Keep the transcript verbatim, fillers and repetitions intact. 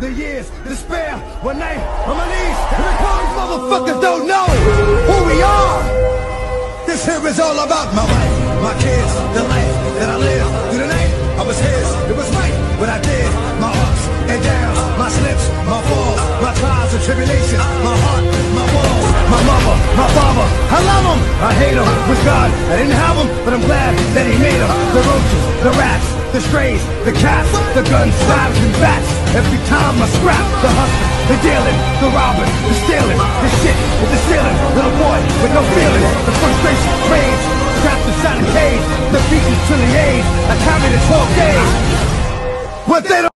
the years, despair, one night on my knees, and the clowns motherfuckers don't know who we are. This here is all about my wife, my kids, the life that I live through the night. I was his, it was right what I did, my ups and downs, my slips, my falls, my trials and tribulations, my heart, my walls, my mother, my father, I love him, I hate him, with God, I didn't have him, but I'm glad that he made him. The roaches, the rats, the strays, the cats, the guns, knives and bats. Every time I scrap, the hustling, the dealing, the robbing, the stealing, the shit with the ceiling. Little boy with no feelings, the frustration, rage, trapped inside a cage, the beaches to the age. I carry the twelve days, but they don't